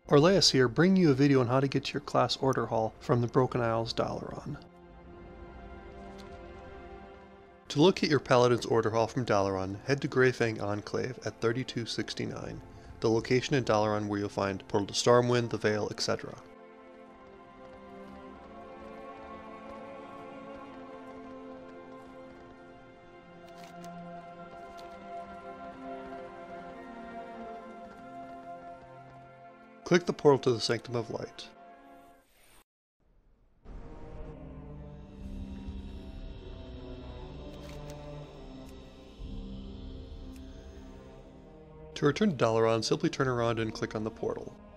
Orleas here, bringing you a video on how to get to your class order hall from the Broken Isles Dalaran. To locate your Paladin's order hall from Dalaran, head to Greyfang Enclave at 3269, the location in Dalaran where you'll find Portal to Stormwind, the Vale, etc. Click the portal to the Sanctum of Light. To return to Dalaran, simply turn around and click on the portal.